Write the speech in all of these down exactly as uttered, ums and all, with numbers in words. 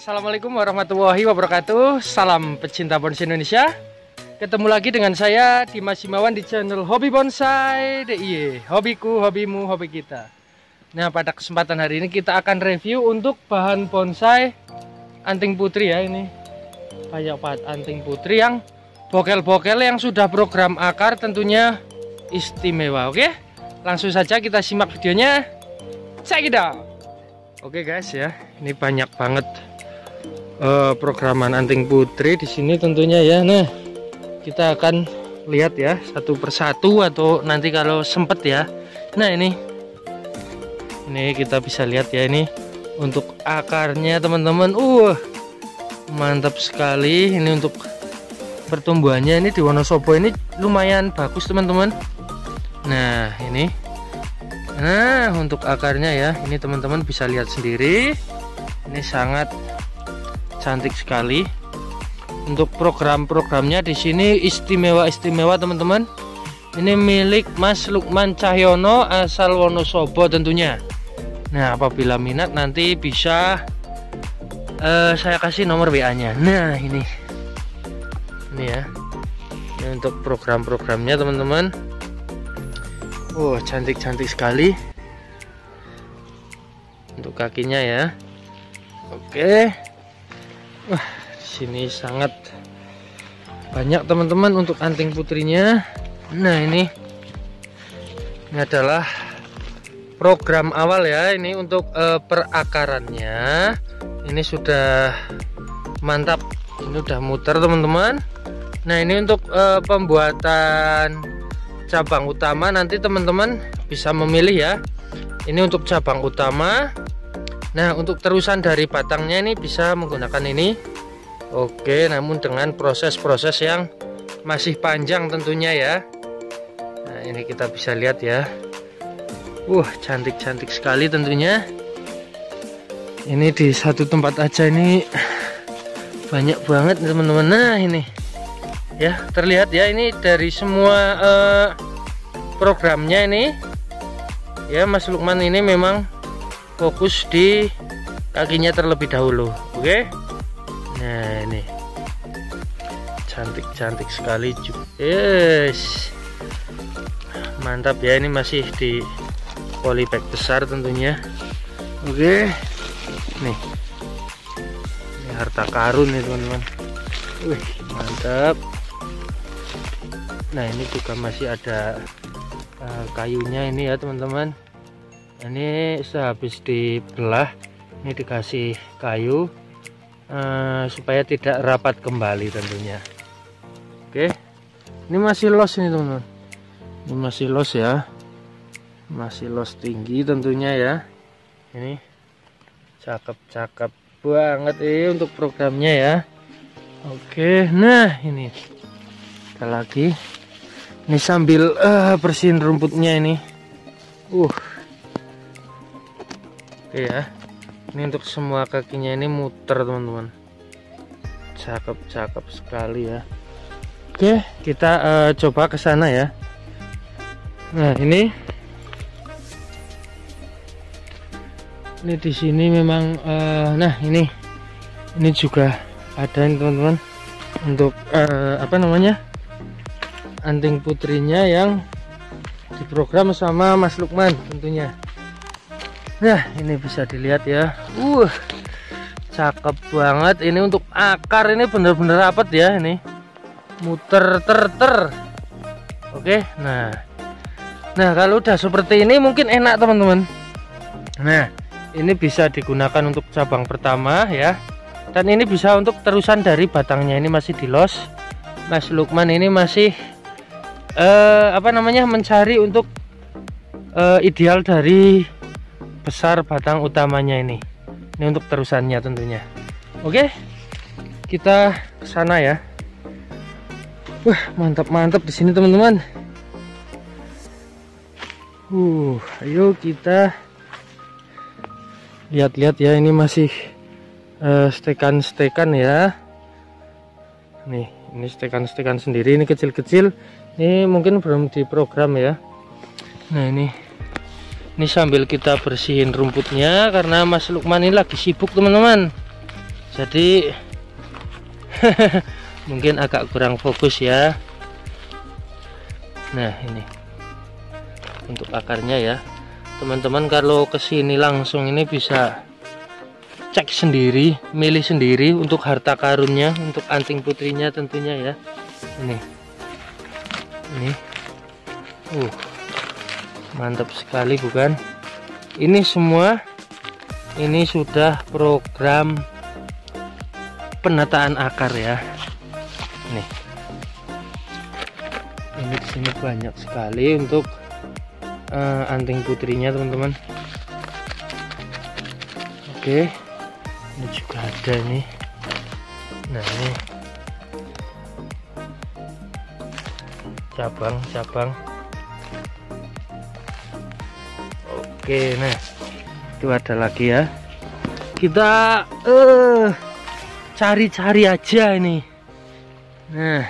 Assalamualaikum warahmatullahi wabarakatuh. Salam pecinta bonsai Indonesia. Ketemu lagi dengan saya Dimas Himawan di channel Hobi Bonsai D I Y. Hobiku, hobimu, hobi kita. Nah, pada kesempatan hari ini kita akan review untuk bahan bonsai anting putri ya. Ini banyak banget anting putri yang bokel-bokel yang sudah program akar, tentunya istimewa. Oke, langsung saja kita simak videonya. Check it out. Oke guys ya, ini banyak banget uh, programan anting putri di sini tentunya ya. Nah, kita akan lihat ya satu persatu atau nanti kalau sempet ya. Nah ini, ini kita bisa lihat ya, ini untuk akarnya teman-teman. Uh, mantap sekali. Ini untuk pertumbuhannya ini di Wonosobo ini lumayan bagus teman-teman. Nah ini. Nah, untuk akarnya ya, ini teman-teman bisa lihat sendiri. Ini sangat cantik sekali. Untuk program-programnya di sini istimewa-istimewa teman-teman. Ini milik Mas Lukman Cahyono asal Wonosobo tentunya. Nah, apabila minat nanti bisa uh, saya kasih nomor W A-nya. Nah, ini. Ini ya. Ini untuk program-programnya teman-teman. Wow, cantik-cantik sekali untuk kakinya ya. Oke. Wah, di sini sangat banyak teman-teman untuk anting putrinya. Nah, ini ini adalah program awal ya. Ini untuk uh, perakarannya. Ini sudah mantap. Ini udah muter teman-teman. Nah, ini untuk uh, pembuatan cabang utama nanti teman-teman bisa memilih ya. Ini untuk cabang utama. Nah, untuk terusan dari batangnya ini bisa menggunakan ini. Oke, namun dengan proses-proses yang masih panjang tentunya ya. Nah, ini kita bisa lihat ya. Wah, cantik-cantik sekali tentunya. Ini di satu tempat aja ini banyak banget teman-teman. Nah, ini ya, terlihat ya, ini dari semua uh, programnya ini ya. Mas Lukman ini memang fokus di kakinya terlebih dahulu. Oke. Nah, ini cantik-cantik sekali juga. Yes, mantap ya. Ini masih di polybag besar tentunya. Oke, nih, ini harta karun nih teman-teman. Wih, mantap. Nah, ini juga masih ada uh, kayunya ini ya teman-teman. Ini sehabis dibelah, ini dikasih kayu uh, supaya tidak rapat kembali tentunya. Oke, ini masih los ini teman-teman. Ini masih los ya, masih los tinggi tentunya ya. Ini cakep-cakep banget ini untuk programnya ya. Oke, nah ini ada lagi. Ini sambil uh, bersihin rumputnya ini. Uh. Oke ya. Ini untuk semua kakinya ini muter teman-teman. Cakep-cakep sekali ya. Oke, kita uh, coba ke sana ya. Nah, ini. Ini di sini memang uh, nah, ini. Ini juga ada ini teman-teman. Untuk uh, apa namanya? Anting putrinya yang diprogram sama Mas Lukman tentunya. Nah, ini bisa dilihat ya. Uh, cakep banget. Ini untuk akar ini bener-bener rapat ya. Ini muter ter ter. Oke, nah, nah kalau udah seperti ini mungkin enak teman-teman. Nah, ini bisa digunakan untuk cabang pertama ya. Dan ini bisa untuk terusan dari batangnya. Ini masih dilos. Mas Lukman ini masih Uh, apa namanya mencari untuk uh, ideal dari besar batang utamanya ini. Ini untuk terusannya tentunya. Oke, kita ke sana ya. Wah, mantap-mantap di sini teman-teman. Uh, ayo kita lihat-lihat ya. Ini masih uh, stekan-stekan ya. Nih, ini stekan-stekan sendiri. Ini kecil-kecil. Ini mungkin belum diprogram ya. Nah, ini Ini sambil kita bersihin rumputnya karena Mas Lukman ini lagi sibuk teman-teman. Jadi mungkin agak kurang fokus ya. Nah ini untuk akarnya ya teman-teman. Kalau kesini langsung ini bisa cek sendiri, milih sendiri untuk harta karunnya, untuk anting putrinya tentunya ya. Ini ini uh mantap sekali bukan? Ini semua ini sudah program penataan akar ya. Nih ini di sini banyak sekali untuk uh, anting putrinya teman-teman. Oke, ini juga ada nih. Nah ini cabang-cabang. Oke, nah itu ada lagi ya. Kita eh cari-cari aja ini. Nah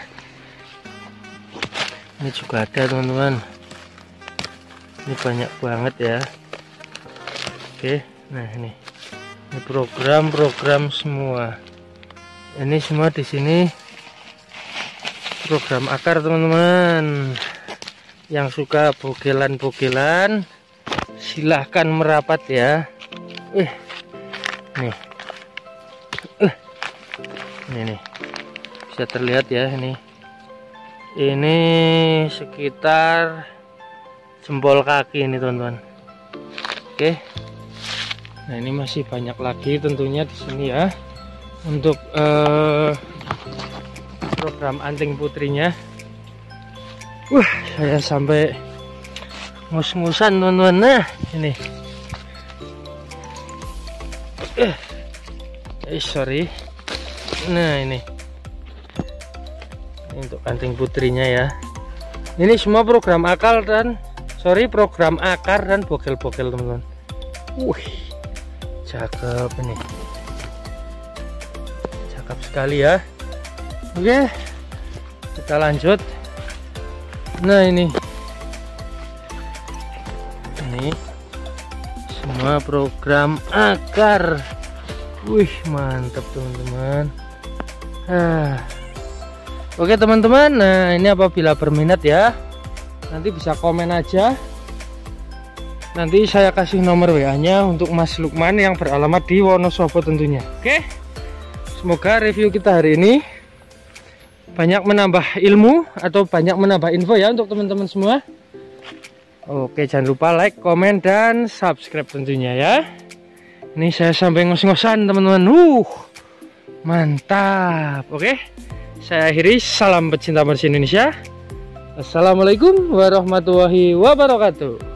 ini juga ada teman-teman. Ini banyak banget ya. Oke, nah ini ini program-program semua. Ini semua di sini program akar teman-teman. Yang suka bogelan-bogelan silahkan merapat ya. Eh, nih, eh, ini nih bisa terlihat ya ini. Ini sekitar jempol kaki ini teman-teman. Oke, nah ini masih banyak lagi tentunya di sini ya untuk eh, program anting putrinya. Wah, saya sampai ngus-ngusan teman-teman. Nah ini eh, eh sorry. Nah ini untuk anting putrinya ya. Ini semua program akar dan sorry program akar dan bogel-bogel teman-teman. Wih, cakep ini, cakep sekali ya. Oke, kita lanjut. Nah ini ini semua program akar. Wih, mantap teman-teman. ah. Oke teman-teman, nah ini apabila berminat ya nanti bisa komen aja, nanti saya kasih nomor W A nya untuk Mas Lukman yang beralamat di Wonosobo tentunya. Oke, semoga review kita hari ini banyak menambah ilmu atau banyak menambah info ya untuk teman-teman semua. Oke, jangan lupa like, komen, dan subscribe tentunya ya. Ini saya sampai ngos-ngosan teman-teman. Uh, mantap. Oke, saya akhiri. Salam pecinta bersih Indonesia. Assalamualaikum warahmatullahi wabarakatuh.